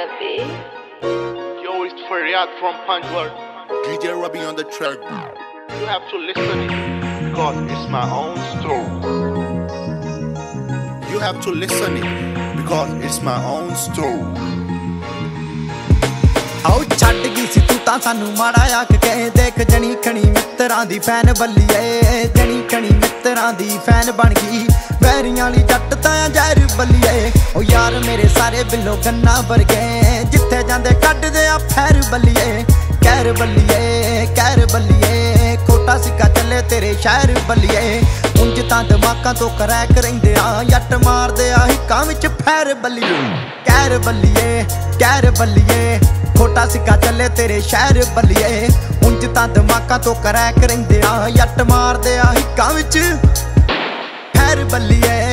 Heavy. Yo, it's Faryad from Punjwar. DJ Robbie on the track. You have to listen it because it's my own story. You have to listen it because it's my own story. ਆਓ ਛੱਡ ਗਈ ਸੀ ਤੂੰ ਤਾਂ ਸਾਨੂੰ ਮਾੜਾ ਆਖ ਕੇ ਦੇਖ ਜਣੀ ਖਣੀ ਮਿੱਤਰਾਂ ਦੀ ਫੈਨ ਬੱਲੀਏ ਜਣੀ ਖਣੀ ਮਿੱਤਰਾਂ ਦੀ ਫੈਨ ਬਣ ਗਈ ਵੈਰੀਆਂ ਵਾਲੀ ਜੱਟ ਤਾਂ ਜ਼ਹਿਰ ਬੱਲੀਏ ਓ ਯਾਰ ਮੇਰੇ ਸਾਰੇ ਬਿੱਲੋ ਗੰਨਾ ਵਰਗੇ ਜਿੱਥੇ ਜਾਂਦੇ ਕੱਢਦੇ ਆ ਫੈਰ ਬੱਲੀਏ ਕਹਿਰ ਬੱਲੀਏ ਖੋਟਾ ਸਿੱਕਾ ਚੱਲੇ ਤੇਰੇ ਸ਼ਹਿਰ ਬੱਲੀਏ ਉਂਝ ਤਾਂ ਦਿਮਾਗਾਂ ਤੋਂ ਕਰੈਕ ਰਹਿੰਦੇ ਆ ਜੱਟ ਮਾਰਦੇ ਆ ਹਿੱਕਾਂ ਵਿੱਚ ਫੈਰ ਬੱਲੀਏ ਕਹਿਰ ਬੱਲੀਏ ਖੋਟਾ ਸਿੱਕਾ ਚੱਲੇ ਤੇਰੇ ਸ਼ਹਿਰ ਬੱਲੀਏ ਉਂਝ ਤਾਂ ਦਿਮਾਗਾਂ ਤੋਂ ਕਰੈਕ ਰਹਿੰਦੇ ਆ ਜੱਟ ਮਾਰਦੇ ਆ ਹਿੱਕਾਂ ਵਿੱਚ ਫੈਰ ਬੱਲੀਏ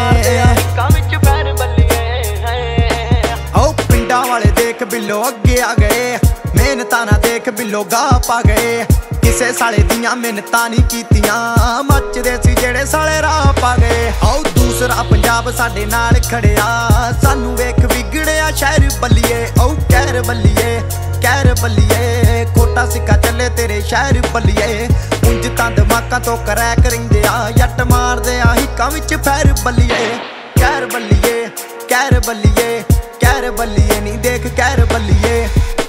ਆਓ ਪਿੰਡਾਂ ਵਾਲੇ ਦੇਖ ਬਿੱਲੋ ਅੱਗੇ ਆ ਗਏ ਮਿਹਨਤਾਂ ਨਾ ਦੇਖ ਬਿੱਲੋ ਗਾਹ ਪਾ ਗਏ ਕਿਸੇ ਸਾਲੇ ਦੀਆਂ ਮਿਹਨਤਾਂ ਨਹੀਂ ਕੀਤੀਆਂ ਮੱਚਦੇ ਸੀ ਜਿਹੜੇ ਸਾਲੇ ਰਾਹ ਪਾ ਗਏ ਆਓ ਦੂਸਰਾ ਪੰਜਾਬ ਸਾਡੇ ਨਾਲ ਖੜਿਆ ਸਾਨੂੰ ਵੇਖ ਵਿਗੜਿਆ ਸ਼ਹਿਰ ਬੱਲੀਏ ਆਓ ਕਹਿਰ ਬੱਲੀਏ ਖੋਟਾ ਸਿੱਕਾ ਚੱਲੇ ਤੇਰੇ ਸ਼ਹਿਰ ਬੱਲੀਏ ਉਂਝ ਤਾਂ ਦਿਮਾਗਾਂ ਤੋਂ ਕਰੈਕ ਰਹਿੰਦੇ ਆ ਜੱਟ ਮਾਰਦੇ ਆ ਹਿੱਕਾਂ ਵਿੱਚ ਫੈਰ ਬੱਲੀਏ ਕਹਿਰ ਬੱਲੀਏ ਨਹੀਂ ਦੇਖ ਕਹਿਰ ਬੱਲੀਏ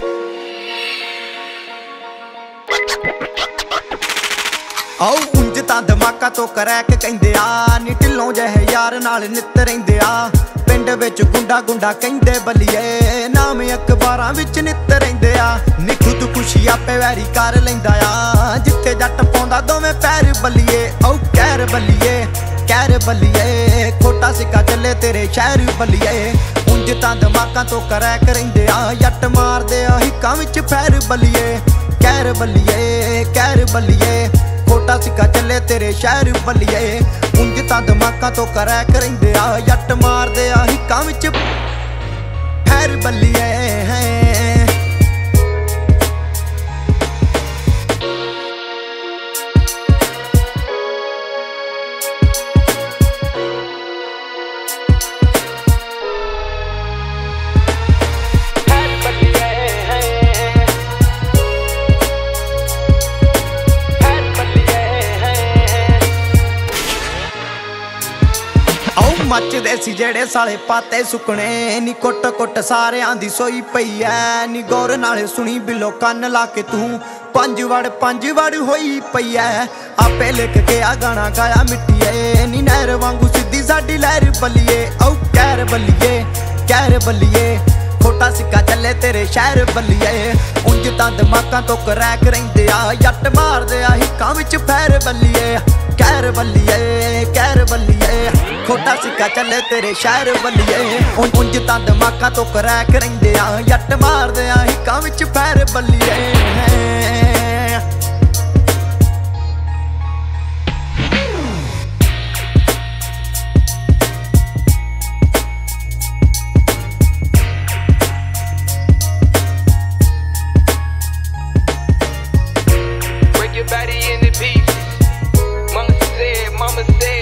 ਆਓ ਉਂਝ ਤਾਂ ਦਿਮਾਗਾਂ ਤੋਂ ਕਰੈਕ ਕਹਿੰਦੇ ਆ ਨੀ ਢਿੱਲੋਂ ਜਿਹੇ ਯਾਰ ਨਾਲ ਨਿੱਤ ਰਹਿੰਦੇ ਆ ਪਿੰਡ ਵਿੱਚ ਗੁੰਡਾ ਕਹਿੰਦੇ ਬੱਲੀਏ ਨਾਮ ਅਖਬਾਰਾਂ ਵਿੱਚ ਨਿੱਤ ਰਹਿੰਦੇ ਆ ਨੀ ਖੁਦ ਖੁਸ਼ੀ ਆਪੇ ਵੈਰੀ ਕਰ ਲੈਂਦਾ ਆ ਜਿੱਥੇ ਜੱਟ ਪਾਉਂਦਾ ਦੋਵੇਂ ਪੈਰ ਬੱਲੀਏ ਆਓ ਕਹਿਰ ਬੱਲੀਏ ਖੋਟਾ ਸਿੱਕਾ ਚੱਲੇ ਤੇਰੇ ਸ਼ਹਿਰ ਬੱਲੀਏ ਉਂਝ ਤਾਂ ਦਿਮਾਗਾਂ ਤੋਂ ਕਰੈਕ ਰਹਿੰਦੇ ਆ ਜੱਟ ਮਾਰਦੇ ਆ ਹਿੱਕਾਂ ਵਿੱਚ ਫੈਰ ਬੱਲੀਏ ਕਹਿਰ ਬੱਲੀਏ ਖੋਟਾ ਸਿੱਕਾ ਚੱਲੇ ਤੇਰੇ ਸ਼ਹਿਰ ਬੱਲੀਏ ਉਂਝ ਤਾਂ ਦਿਮਾਗਾਂ ਤੋਂ ਕਰੈਕ ਰਹਿੰਦੇ ਆ ਜੱਟ ਮਾਰਦੇ ਆ ਹਿੱਕਾਂ ਵਿੱਚ ਫੈਰ ਬੱਲੀਏ ਮੱਚਦੇ ਸੀ ਜਿਹੜੇ ਸਾਲੇ ਪਾਤੇ ਸੁੱਕਣੇ ਨੀ ਕੁੱਟ ਸਾਰਿਆਂ ਦੀ ਸੋਈ ਪਈ ਐ ਨੀ ਗੌਰ ਨਾਲੇ ਸੁਣੀ ਬਿੱਲੋ ਕੰਨ ਲਾ ਕੇ ਤੂੰ ਪੰਜ ਵੜ ਹੋਈ ਪਈ ਐ ਆਪੇ ਲਿਖ ਕੇ ਆ ਗਾਣਾ ਗਾਇਆ ਮਿੱਟੀਏ ਨੀ ਨਹਿਰ ਵਾਂਗੂ ਸਿੱਧੀ ਸਾਡੀ ਲਹਿਰ ਬੱਲੀਏ ਆਓ ਕਹਿਰ ਬੱਲੀਏ ਖੋਟਾ ਸਿੱਕਾ ਚੱਲੇ ਤੇਰੇ ਸ਼ਹਿਰ ਬੱਲੀਏ ਉਂਝ ਤਾਂ ਦਿਮਾਗਾਂ ਤੋਂ ਕਰੈਕ ਰਹਿੰਦੇ ਆ ਜੱਟ ਮਾਰਦੇ ਆ ਹਿੱਕਾਂ ਵਿੱਚ ਫੈਰ ਬੱਲੀਏ ਕਹਿਰ ਬੱਲੀਏ ਖੋਟਾ ਸਿੱਕਾ ਚੱਲੇ ਤੇਰੇ ਸ਼ਹਿਰ ਬੱਲੀਏ ਉਂਝ ਤਾਂ ਦਿਮਾਗਾਂ ਤੋਂ ਕਰੈਕ ਰਹਿੰਦੇ ਆ ਜੱਟ ਮਾਰਦੇ ਆ ਹਿੱਕਾਂ ਵਿੱਚ ਫੈਰ ਬੱਲੀਏ Break your body into pieces. Mama said